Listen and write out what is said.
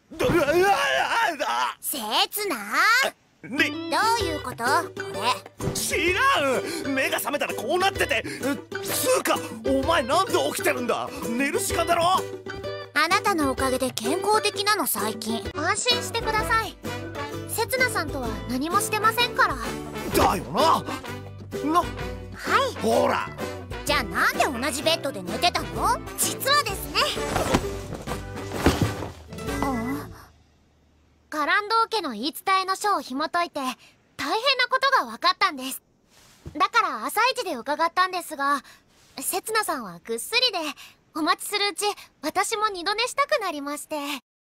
せつな、 ね、 どういうことこれ。 知らん。目が覚めたらこうなってて。つうかお前なんで起きてるんだ。寝る時間だろ。 あなたのおかげで健康的なの最近。安心してください。せつなさんとは何もしてませんから。 だよな。 はい。 ほら。 じゃあなんで同じベッドで寝てたの？実はですね、カランドー家の言い伝えの書を紐解いて大変なことが分かったんです。だから朝一で伺ったんですが、せつなさんはぐっすりで、お待ちするうち私も二度寝したくなりまして。